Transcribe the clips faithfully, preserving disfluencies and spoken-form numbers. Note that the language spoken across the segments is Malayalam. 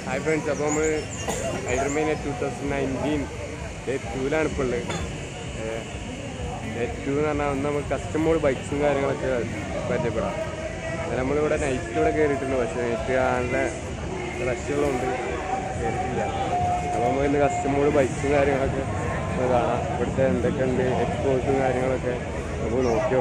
ഹായ് ഫ്രണ്ട്സ്, അപ്പോൾ നമ്മൾ ഹൈഡർമേനിയ ടു തൗസൻഡ് നയൻറ്റീൻ ഡേ ടൂവിലാണ് ഇപ്പോൾ ഉള്ളത്. ഡേ ടു എന്ന് പറഞ്ഞാൽ ഒന്ന് നമുക്ക് കസ്റ്റം മോഡ് ബൈക്സും കാര്യങ്ങളൊക്കെ പരിചയപ്പെടാം. എന്നാൽ നമ്മളിവിടെ നൈറ്റിലൂടെ കയറിയിട്ടുണ്ട്, പക്ഷേ നൈറ്റ് നല്ല റഷുകളുണ്ട്, കയറിയിട്ടില്ല. അപ്പോൾ നമുക്ക് ഇന്ന് കസ്റ്റം മോഡ് ബൈക്സും കാര്യങ്ങളൊക്കെ കാണാം. ഇവിടുത്തെ എന്തൊക്കെയുണ്ട് എക്സ്പോസും കാര്യങ്ങളൊക്കെ നമുക്ക് നോക്കിയോ.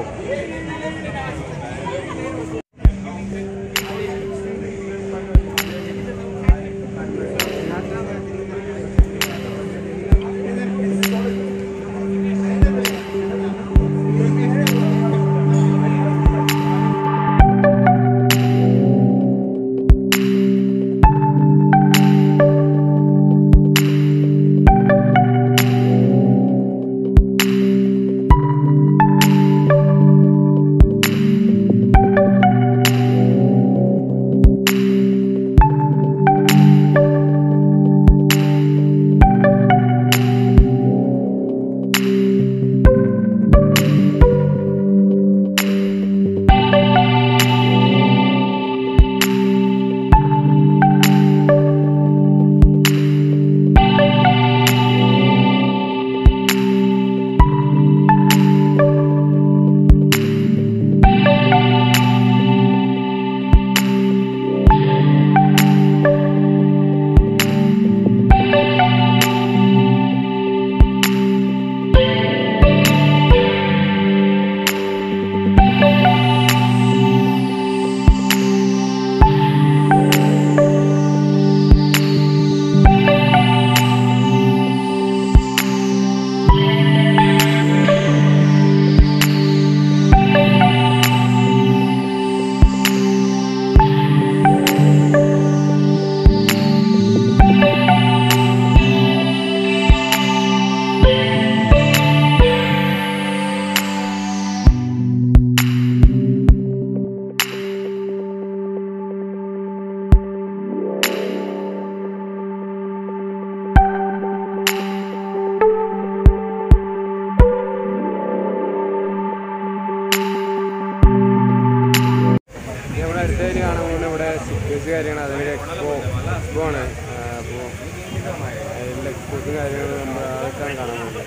അടുത്ത ഏരിയ കാണാൻ പോകുന്നത് ഇവിടെ സിക്കേഴ്സ് കാര്യമാണ്, അതിൻ്റെ എക്സ്പോ എക്സ്പോ ആണ്. അപ്പോൾ അതിൻ്റെ എക്സ്പോസും കാര്യങ്ങളും നമ്മൾ അതൊക്കെയാണ് കാണാൻ പോകുന്നത്.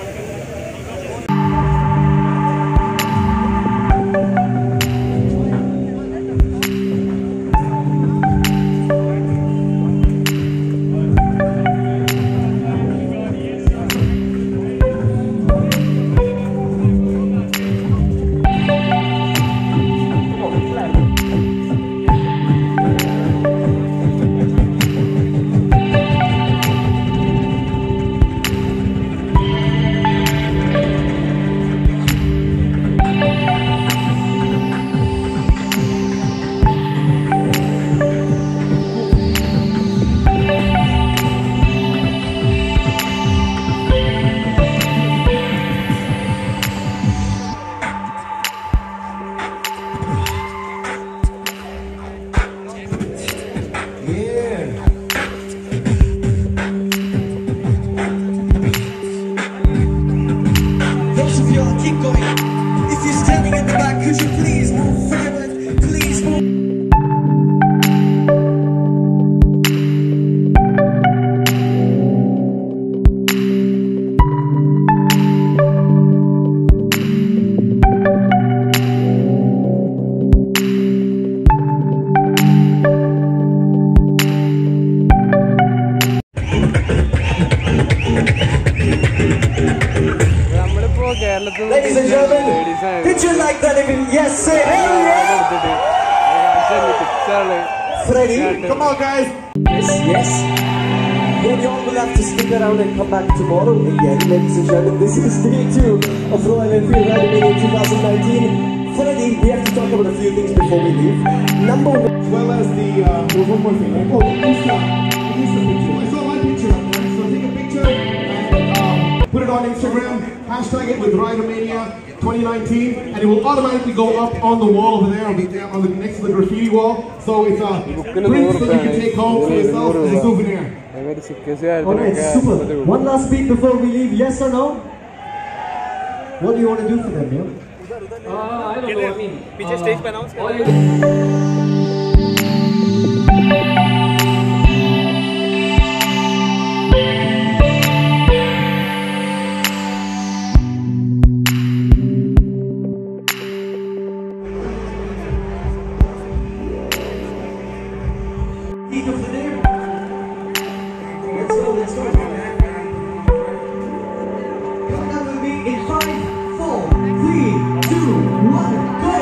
Keep going. If you're standing in the back, could you please move forward? Please move. Ladies and gentlemen, did you like that? Yes, say hey! Freddy, come on guys! Yes, yes. Then you all will have to stick around and come back tomorrow again. Ladies and gentlemen, this is day two of Royal Enfield Hydromania twenty nineteen. Freddy, we have to talk about a few things before we leave. Number one. As well as the, uh, one more thing. Oh, Insta. Insta picture. I saw my picture up there, so take a picture and um, put it on Instagram. Hashtag it with Ridermania twenty nineteen, and it will automatically go up on the wall over there. It'll be there on the next to the graffiti wall. So it's a print that you can take home for yourself as a souvenir. Alright, super. One last beat before we leave. Yes or no? What do you want to do for them, yo? Uh, I don't know. I mean, पीछे स्टेज पे अनाउंस कर Lead of the day. Let's go, let's go. Countdown will be in five, four, three, two, one, go!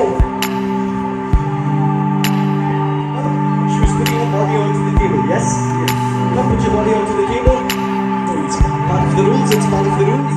Shoes putting your body onto the table, yes? Yes. Come put your body onto the table. It's part of the rules, it's part of the rules.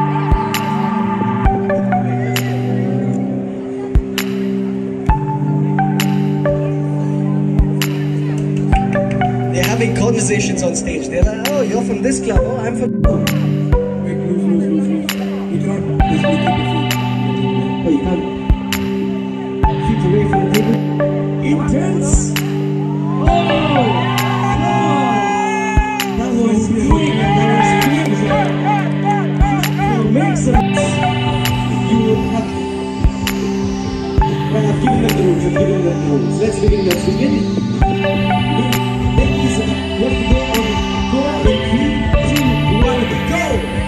They're having conversations on stage. They're like, oh, you're from this club. Oh, I'm from... Wait, loose, loose, loose, loose. You cannot basically keep the feet. Oh, you can't. Feet away from the table. Intense. Oh, God. That was quick. That was quick. To make sense, you would have... Well, I've given them the rules. I've given them the rules. Let's begin. Let's begin. Ladies, let's go on. Go out in three, two, one, go.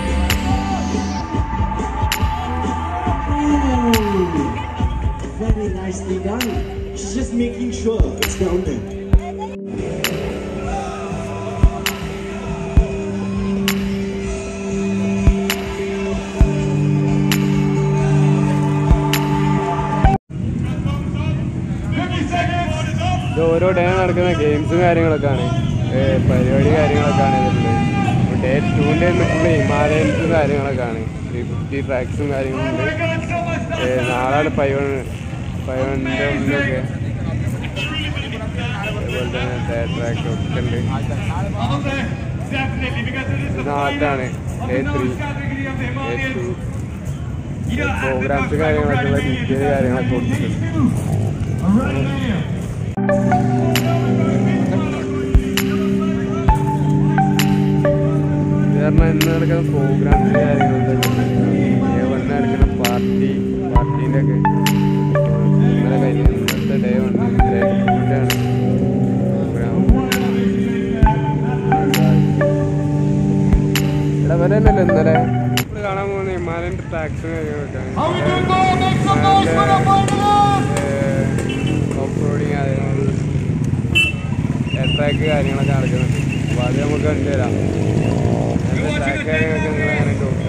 Very nicely done. She's just making sure it's down there. ഇത് ഓരോ ഡേ നടക്കുന്ന ഗെയിംസും കാര്യങ്ങളൊക്കെയാണ്, പരിപാടി കാര്യങ്ങളൊക്കെയാണ് ഇതിലുള്ളത്. ഡേ ടൂൻ്റെ ഫുള്ള് ഹിമാലയൻസും കാര്യങ്ങളൊക്കെയാണ്, ത്രീ ഫിഫ്റ്റി ട്രാക്സും കാര്യങ്ങളുണ്ട്. നാളെ ഫൈവ് ഫൈവ് ഹൺഡ്രഡ് ഉണ്ടൊക്കെ, അതുപോലെ തന്നെ ഡേ ട്രാക്ക് ഒക്കെ ഉണ്ട്. ഇത് നാട്ടിലാണ് day three, day two programs കാര്യങ്ങളൊക്കെ ഡീറ്റെയിൽ കാര്യങ്ങളൊക്കെ കൊടുത്തിട്ടുണ്ട്. കാരണം ഇന്ന് നടക്കുന്ന പ്രോഗ്രാംസ് കാര്യങ്ങളൊക്കെ വന്ന് നടക്കുന്ന പാർട്ടി പാർട്ടീൻ്റെ ഒക്കെ ഇന്നലെ കഴിഞ്ഞ ഇന്നത്തെ ഡേ വന്ന് ഡേ ടൂൻ്റെയാണ് പ്രോഗ്രാം. ഇവിടെ വരെ തന്നെയല്ലേ ഇന്നലെ കാണാൻ പോകുന്ന ഹിമാലയൻ ട്രാക്സും കാര്യങ്ങളൊക്കെ ഓഫ് റോഡിങ് കാര്യങ്ങൾ ട്രാക്ക് കാര്യങ്ങളൊക്കെ നടക്കുന്നുണ്ട്. അപ്പോൾ അത് നമുക്ക് കണ്ടുതരാം. അങ്ങനത്തെ ട്രാക്ക് കാര്യങ്ങളൊക്കെ നിങ്ങൾ അങ്ങനെ നോക്കാം.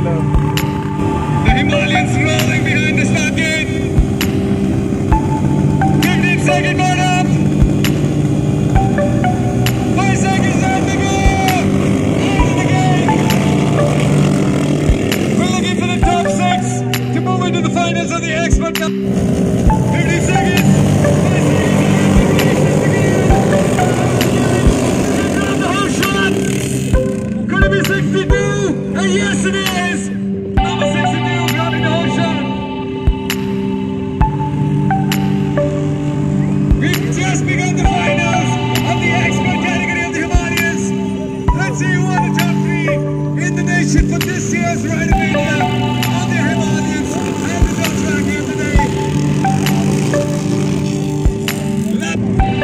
The Himalayans rolling behind the start gate. fifteen second board up. Five seconds left to go. Out of the gate. We're looking for the top six to move into the finals of the Expert Cup. fifty seconds. Five seconds. The whole shot. Could it be sixty-two? And yes, it is. Number sixty-two grabbing the whole shot. We've just begun the finals of the expert category of the Himalayas. Let's see who are the top three in the nation for this year's Ridermania of the Himalayas and the top track here today. Let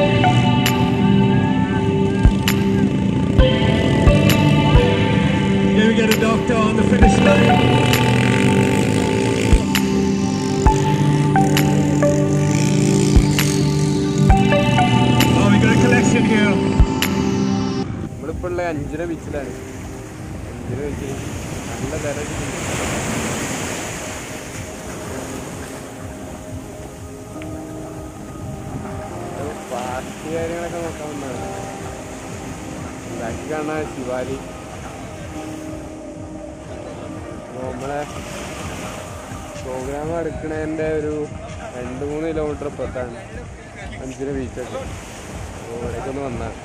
Here we get a doctor on the finish line. Oh, we got a collection here. നമ്മളിപ്പോൾ ഉള്ള അഞ്ചര ബീച്ചിലാണ്. അഞ്ചര ബീച്ചിൽ നല്ല തിരക്കുണ്ട്. പാർട്ടി കാര്യങ്ങളൊക്കെ നോക്കാൻ വന്നതാണ്. ബാക്കി കാണാൻ ശിവാലി. നമ്മളെ പ്രോഗ്രാം എടുക്കണതിൻ്റെ ഒരു രണ്ട് മൂന്ന് കിലോമീറ്റർ അപ്പുറത്താണ് അഞ്ചര ബീച്ചൊക്കെ. അപ്പോൾ ഇവിടേക്ക് ഒന്ന് വന്നാൽ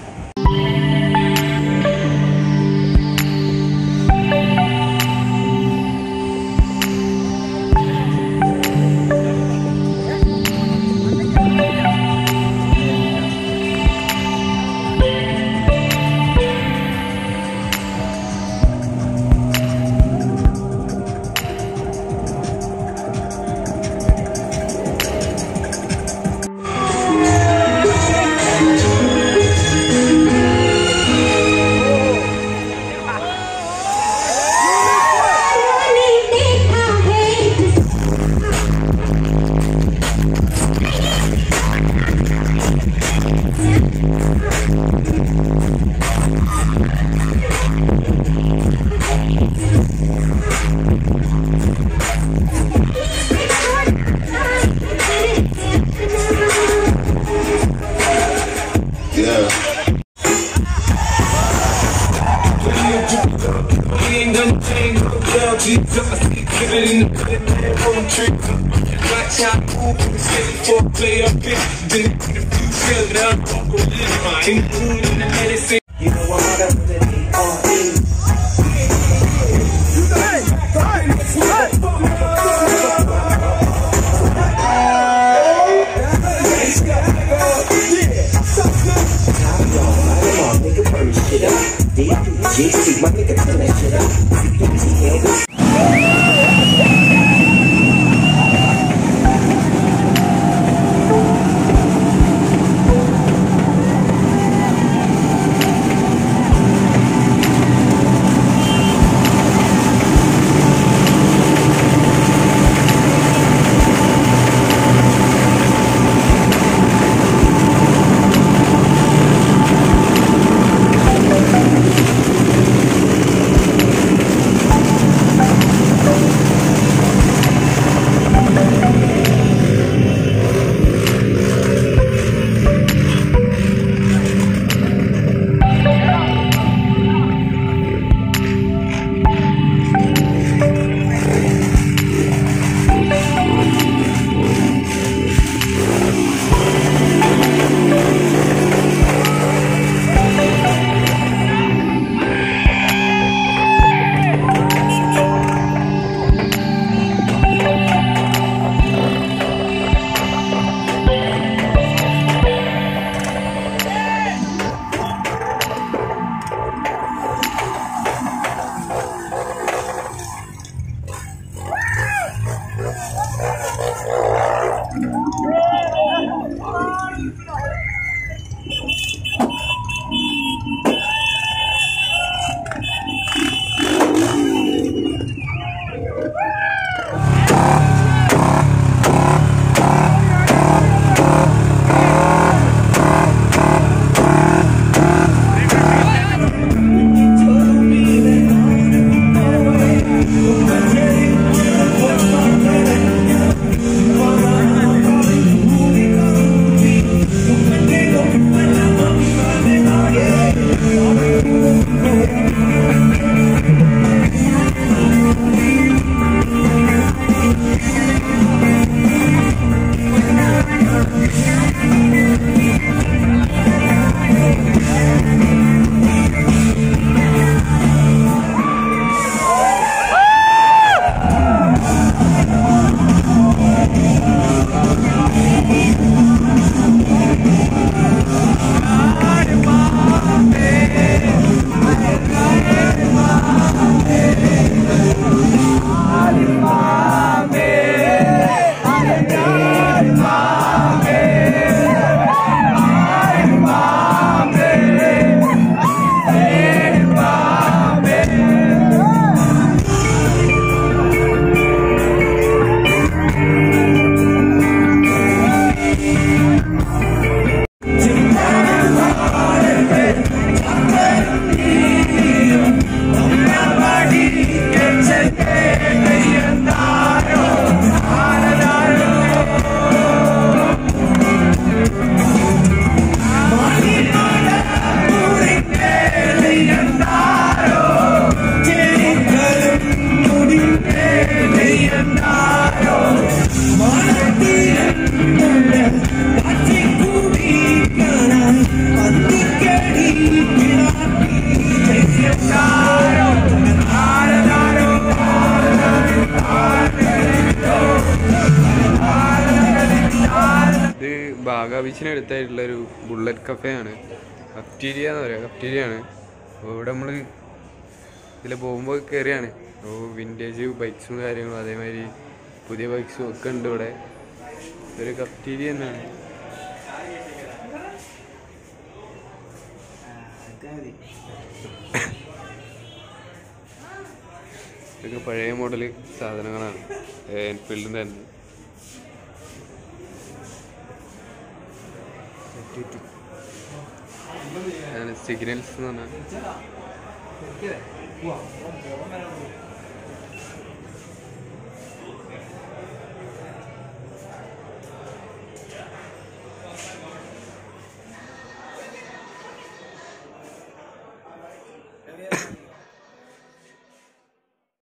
വാഗാ ബീച്ചിന് അടുത്തായിട്ടുള്ളൊരു ബുള്ളറ്റ് കഫേയാണ്. കഫ്റ്റീരിയ എന്ന് പറയുക, കഫ്റ്റീരിയ ആണ്. അപ്പോൾ ഇവിടെ നമ്മൾ ഇതിൽ പോകുമ്പോൾ കയറിയാണ്. അപ്പോൾ വിൻറ്റേജ് ബൈക്സും കാര്യങ്ങളും അതേമാതിരി പുതിയ ബൈക്സും ഒക്കെ ഉണ്ട് ഇവിടെ. ഇതൊരു കഫ്റ്റീരിയ തന്നെയാണ്. ഇതൊക്കെ പഴയ മോഡൽ സാധനങ്ങളാണ്, എൻഫീൽഡിൻ്റെ തന്നെ. സിഗ്നൽസ് എന്ന് പറഞ്ഞാൽ